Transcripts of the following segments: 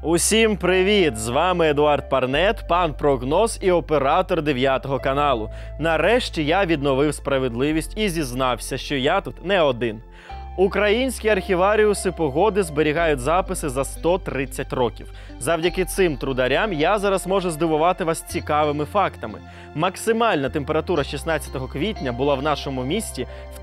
Усім привіт! З вами Едуард Парнет, пан Прогноз і оператор 9-го каналу. Нарешті я відновив справедливість і зізнався, що я тут не один. Українські архіваріуси погоди зберігають записи за 130 років. Завдяки цим трударям я зараз можу здивувати вас цікавими фактами. Максимальна температура 16 квітня була в нашому місті в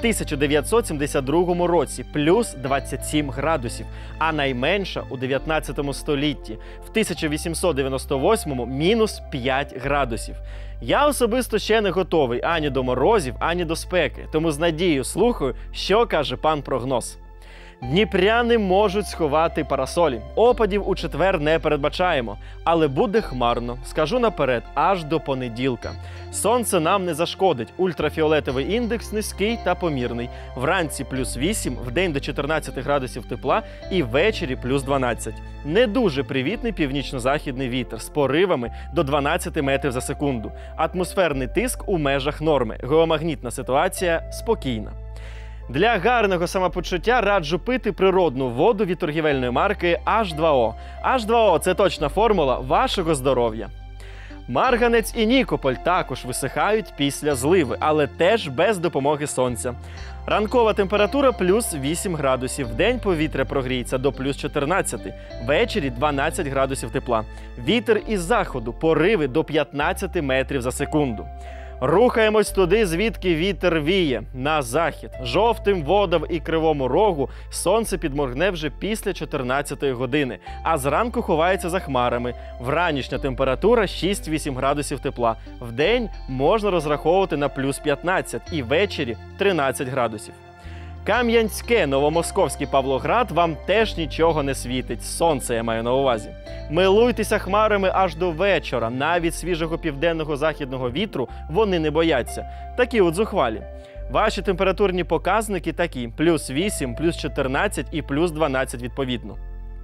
1972 році – плюс 27 градусів, а найменша у 19 столітті – в 1898 – мінус 5 градусів. Я особисто ще не готовий ані до морозів, ані до спеки, тому з надією слухаю, що каже пан Прогноз. Дніпряни можуть сховати парасолі. Опадів у четвер не передбачаємо, але буде хмарно, скажу наперед, аж до понеділка. Сонце нам не зашкодить, ультрафіолетовий індекс низький та помірний. Вранці плюс 8, вдень до 14 градусів тепла і ввечері плюс 12. Не дуже привітний північно-західний вітер з поривами до 12 метрів за секунду. Атмосферний тиск у межах норми, геомагнітна ситуація спокійна. Для гарного самопочуття раджу пити природну воду від торгівельної марки H2O. H2O – це точна формула вашого здоров'я. Марганець і Нікополь також висихають після зливи, але теж без допомоги сонця. Ранкова температура плюс 8 градусів, вдень повітря прогріється до плюс 14, ввечері 12 градусів тепла. Вітер із заходу, пориви до 15 метрів за секунду. Рухаємось туди, звідки вітер віє, на захід. Жовтим водам і Кривому Рогу сонце підморгне вже після 14-ї години, а зранку ховається за хмарами. Вранішня температура 6-8 градусів тепла. Вдень можна розраховувати на плюс 15 і ввечері 13 градусів. Кам'янське, Новомосковський, Павлоград вам теж нічого не світить. Сонце я маю на увазі. Милуйтеся хмарами аж до вечора. Навіть свіжого південного західного вітру вони не бояться. Такі от зухвалі. Ваші температурні показники такі: плюс 8, плюс 14 і плюс 12 відповідно.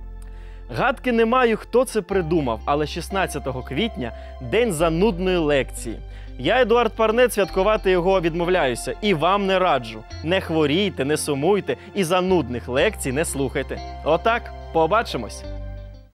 Гадки не маю, хто це придумав, але 16 квітня – день занудної лекції. Я, Едуард Парнет, святкувати його відмовляюся і вам не раджу. Не хворійте, не сумуйте і занудних лекцій не слухайте. Отак, побачимось!